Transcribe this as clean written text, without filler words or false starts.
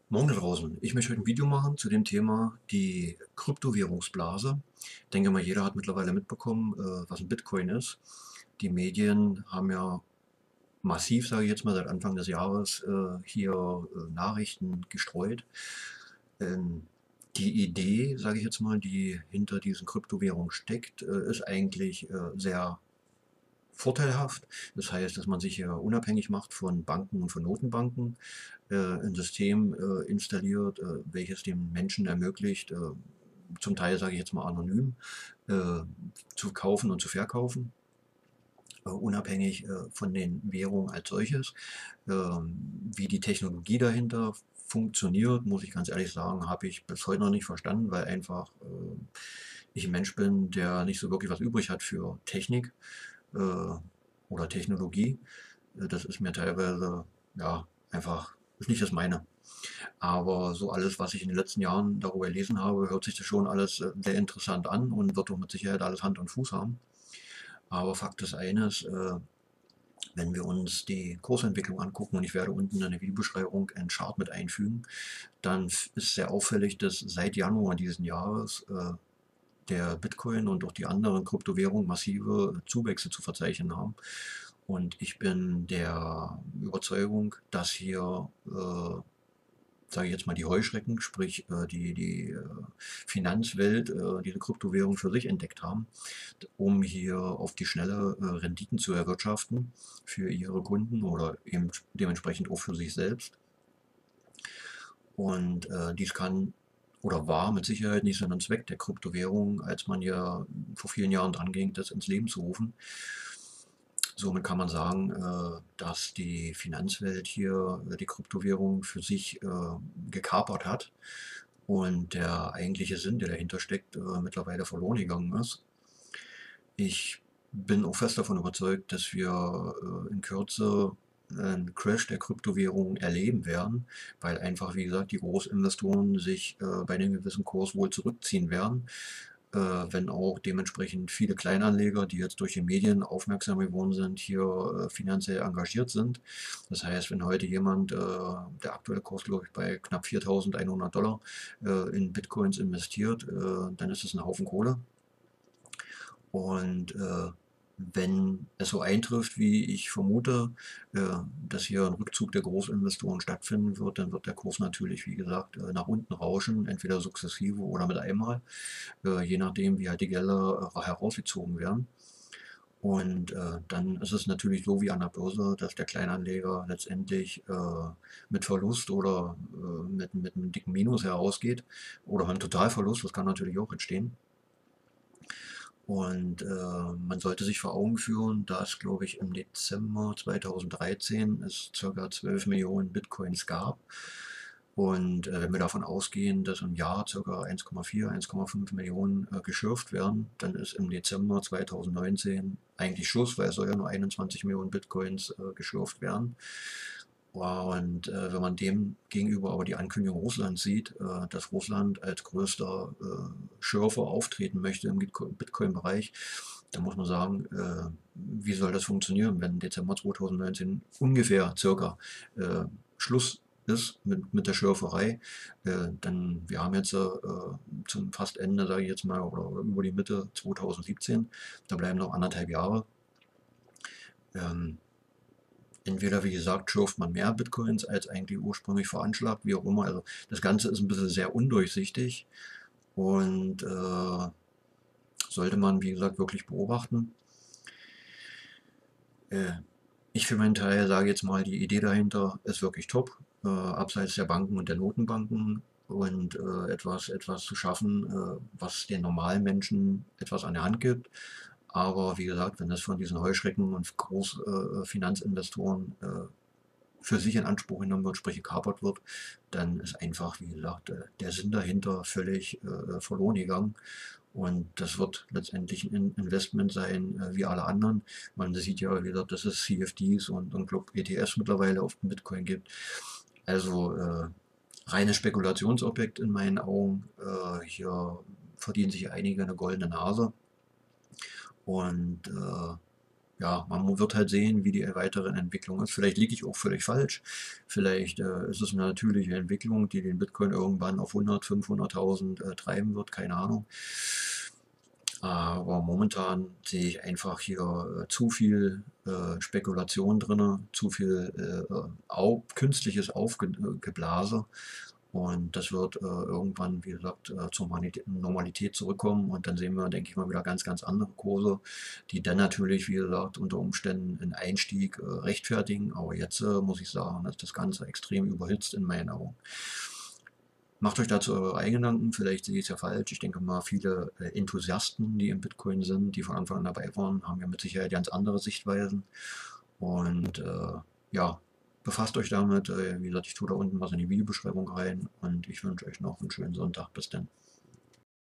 Morgen da draußen. Ich möchte heute ein Video machen zu dem Thema die Kryptowährungsblase. Ich denke mal, jeder hat mittlerweile mitbekommen, was ein Bitcoin ist. Die Medien haben ja massiv, sage ich jetzt mal, seit Anfang des Jahres hier Nachrichten gestreut. Ähm, Die Idee, sage ich jetzt mal, die hinter diesen Kryptowährungen steckt, ist eigentlich sehr vorteilhaft. Das heißt, dass man sich ja unabhängig macht von Banken und von Notenbanken, ein System installiert, welches dem Menschen ermöglicht, zum Teil sage ich jetzt mal anonym, äh, zu kaufen und zu verkaufen, unabhängig von den Währungen als solches. Wie die Technologie dahinter funktioniert, muss ich ganz ehrlich sagen, habe ich bis heute noch nicht verstanden, weil einfach ich ein Mensch bin, der nicht so wirklich was übrig hat für Technik äh, oder Technologie. Das ist mir teilweise, ja, einfach, ist nicht das meine. Aber so alles, was ich in den letzten Jahren darüber gelesen habe, hört sich das schon alles sehr interessant an und wird doch mit Sicherheit alles Hand und Fuß haben. Aber Fakt ist eines, wenn wir uns die Kursentwicklung angucken, und ich werde unten in der Videobeschreibung einen Chart mit einfügen, dann ist sehr auffällig, dass seit Januar diesen Jahres der Bitcoin und auch die anderen Kryptowährungen massive Zuwächse zu verzeichnen haben. Und ich bin der Überzeugung, dass hier, sage ich jetzt mal, die Heuschrecken, sprich die Finanzwelt, diese Kryptowährung für sich entdeckt haben, um hier auf die Schnelle Renditen zu erwirtschaften für ihre Kunden oder eben dementsprechend auch für sich selbst. Und dies kann oder war mit Sicherheit nicht Sinn und Zweck der Kryptowährung, als man ja vor vielen Jahren dran ging, das ins Leben zu rufen. Somit kann man sagen, dass die Finanzwelt hier die Kryptowährung für sich gekapert hat und der eigentliche Sinn, der dahinter steckt, mittlerweile verloren gegangen ist. Ich bin auch fest davon überzeugt, dass wir in Kürze einen Crash der Kryptowährungen erleben werden, weil einfach, wie gesagt, die Großinvestoren sich bei einem gewissen Kurs wohl zurückziehen werden, wenn auch dementsprechend viele Kleinanleger, die jetzt durch die Medien aufmerksam geworden sind, hier finanziell engagiert sind. Das heißt, wenn heute jemand, der aktuelle Kurs, glaube ich, bei knapp 4.100 $, in Bitcoins investiert, dann ist es ein Haufen Kohle. Und wenn es so eintrifft, wie ich vermute, dass hier ein Rückzug der Großinvestoren stattfinden wird, dann wird der Kurs natürlich, wie gesagt, nach unten rauschen, entweder sukzessive oder mit einmal, je nachdem, wie halt die Gelder herausgezogen werden. Und dann ist es natürlich so wie an der Börse, dass der Kleinanleger letztendlich mit Verlust oder mit einem dicken Minus herausgeht oder mit einem Totalverlust, das kann natürlich auch entstehen. Und man sollte sich vor Augen führen, dass, glaube ich, im Dezember 2013 es ca. 12 Millionen Bitcoins gab. Und wenn wir davon ausgehen, dass im Jahr ca. 1,4, 1,5 Millionen geschürft werden, dann ist im Dezember 2019 eigentlich Schluss, weil es soll ja nur 21 Millionen Bitcoins geschürft werden. Und wenn man dem gegenüber aber die Ankündigung Russlands sieht, dass Russland als größter Schürfer auftreten möchte im Bitcoin-Bereich, dann muss man sagen, wie soll das funktionieren, wenn Dezember 2019 ungefähr circa Schluss ist mit der Schürferei, dann wir haben jetzt zum fast Ende, sage ich jetzt mal, oder über die Mitte 2017, da bleiben noch 1,5 Jahre. Ähm, Entweder, wie gesagt, schürft man mehr Bitcoins als eigentlich ursprünglich veranschlagt, wie auch immer. Also das Ganze ist ein bisschen sehr undurchsichtig und sollte man, wie gesagt, wirklich beobachten. Äh, Ich für meinen Teil sage jetzt mal, die Idee dahinter ist wirklich top, abseits der Banken und der Notenbanken und etwas zu schaffen, was den normalen Menschen etwas an der Hand gibt. Aber wie gesagt, wenn das von diesen Heuschrecken und Großfinanzinvestoren für sich in Anspruch genommen wird, sprich gekapert wird, dann ist einfach, wie gesagt, der Sinn dahinter völlig verloren gegangen. Und das wird letztendlich ein Investment sein, wie alle anderen. Man sieht ja, wie gesagt, dass es CFDs und glaub, ETFs mittlerweile auf dem Bitcoin gibt. Also reines Spekulationsobjekt in meinen Augen. Hier verdienen sich einige eine goldene Nase. Und ja, man wird halt sehen, wie die weitere Entwicklung ist. Vielleicht liege ich auch völlig falsch. Vielleicht ist es eine natürliche Entwicklung, die den Bitcoin irgendwann auf 100, 500.000 treiben wird, keine Ahnung. Aber momentan sehe ich einfach hier zu viel Spekulation drin, zu viel künstliches Aufgeblase. Und das wird irgendwann, wie gesagt, zur Normalität zurückkommen. Und dann sehen wir, denke ich mal, wieder ganz, ganz andere Kurse, die dann natürlich, wie gesagt, unter Umständen einen Einstieg rechtfertigen. Aber jetzt muss ich sagen, ist das Ganze extrem überhitzt in meinen Augen. Macht euch dazu eure eigenen Gedanken, vielleicht sehe ich es ja falsch. Ich denke mal, viele Enthusiasten, die im Bitcoin sind, die von Anfang an dabei waren, haben ja mit Sicherheit ganz andere Sichtweisen. Und ja, befasst euch damit. Wie gesagt, ich tue da unten was in die Videobeschreibung rein und ich wünsche euch noch einen schönen Sonntag. Bis dann.